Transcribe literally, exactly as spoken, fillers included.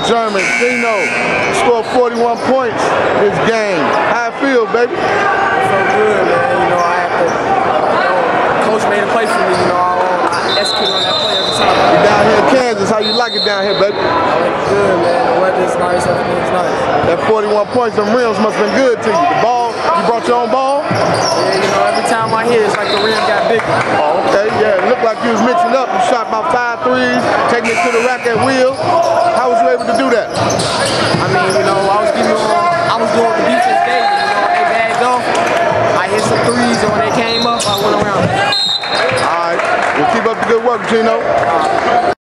Sherman, Gino, scored forty-one points this game. How it feel, baby? It felt good, man. You know, I had to, you know, coach made a play for me, you know, I, I execute on that play every time. You're down here in Kansas. How you like it down here, baby? I like it good, man. The weather's nice, everything's nice. That forty-one points, them rims must have been good to you. The ball, you brought your own ball? Yeah, you know, every time I hit, it's like the rim got bigger. Oh, okay, yeah. It looked like you was mixing up. You shot about five threes, taking it to the rack at will. How was you able to do that? I mean, you know, I was giving on, I was doing what the defense gave me. You know, when they bagged off, I hit some threes, and when they came up, I went around. All right. Well, keep up the good work, Gino.